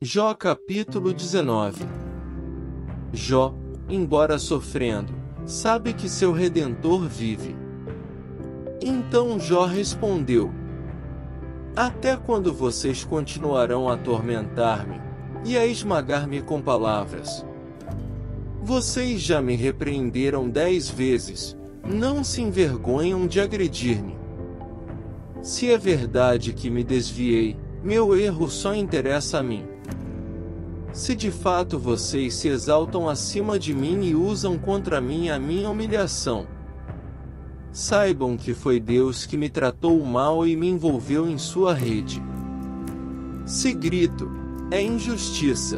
Jó capítulo 19. Jó, embora sofrendo, sabe que seu Redentor vive. Então Jó respondeu: Até quando vocês continuarão a atormentar-me e a esmagar-me com palavras? Vocês já me repreenderam 10 vezes, não se envergonham de agredir-me. Se é verdade que me desviei, meu erro só interessa a mim. Se de fato vocês se exaltam acima de mim e usam contra mim a minha humilhação, saibam que foi Deus que me tratou mal e me envolveu em sua rede. Se grito, é injustiça.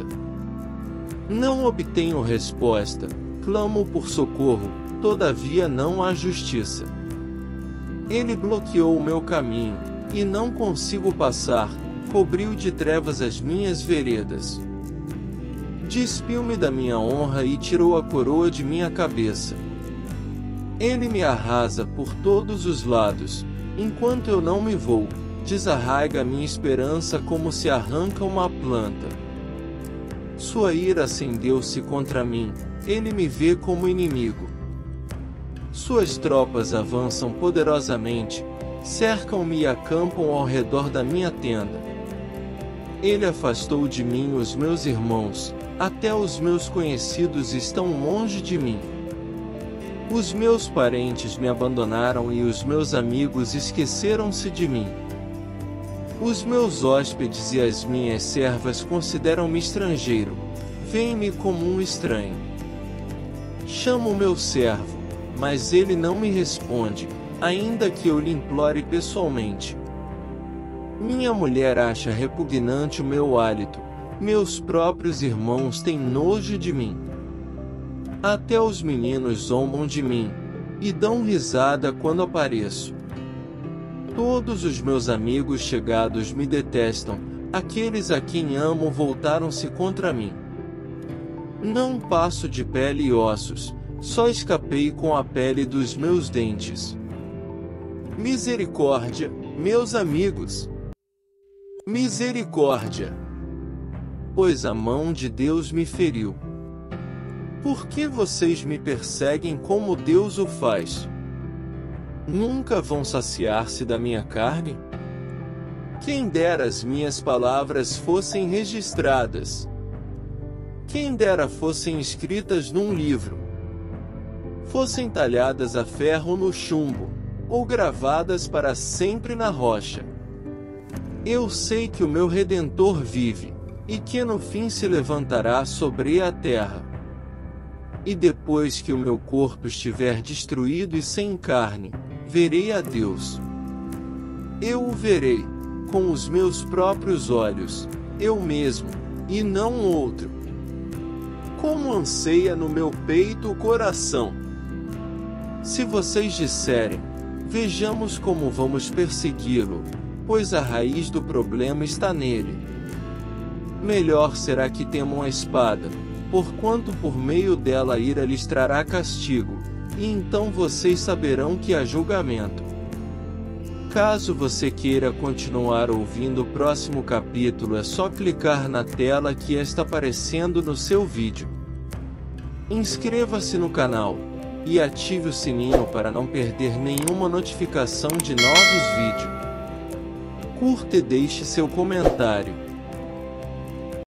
Não obtenho resposta, clamo por socorro, todavia não há justiça. Ele bloqueou o meu caminho, e não consigo passar, cobriu de trevas as minhas veredas. Despiu-me da minha honra e tirou a coroa de minha cabeça. Ele me arrasa por todos os lados, enquanto eu não me vou, desarraiga minha esperança como se arranca uma planta. Sua ira acendeu-se contra mim, ele me vê como inimigo. Suas tropas avançam poderosamente, cercam-me e acampam ao redor da minha tenda. Ele afastou de mim os meus irmãos, até os meus conhecidos estão longe de mim. Os meus parentes me abandonaram e os meus amigos esqueceram-se de mim. Os meus hóspedes e as minhas servas consideram-me estrangeiro, veem-me como um estranho. Chamo meu servo, mas ele não me responde, ainda que eu lhe implore pessoalmente. Minha mulher acha repugnante o meu hálito, meus próprios irmãos têm nojo de mim. Até os meninos zombam de mim, e dão risada quando apareço. Todos os meus amigos chegados me detestam, aqueles a quem amo voltaram-se contra mim. Não passo de pele e ossos, só escapei com a pele dos meus dentes. Misericórdia, meus amigos! Misericórdia! Pois a mão de Deus me feriu. Por que vocês me perseguem como Deus o faz? Nunca vão saciar-se da minha carne? Quem dera as minhas palavras fossem registradas. Quem dera fossem escritas num livro. Fossem talhadas a ferro no chumbo, ou gravadas para sempre na rocha. Eu sei que o meu Redentor vive, e que no fim se levantará sobre a terra. E depois que o meu corpo estiver destruído e sem carne, verei a Deus. Eu o verei, com os meus próprios olhos, eu mesmo, e não outro. Como anseia no meu peito o coração. Se vocês disserem, vejamos como vamos persegui-lo, pois a raiz do problema está nele. Melhor será que temam a espada, porquanto por meio dela a ira lhes trará castigo, e então vocês saberão que há julgamento. Caso você queira continuar ouvindo o próximo capítulo, é só clicar na tela que está aparecendo no seu vídeo. Inscreva-se no canal e ative o sininho para não perder nenhuma notificação de novos vídeos. Curta e deixe seu comentário.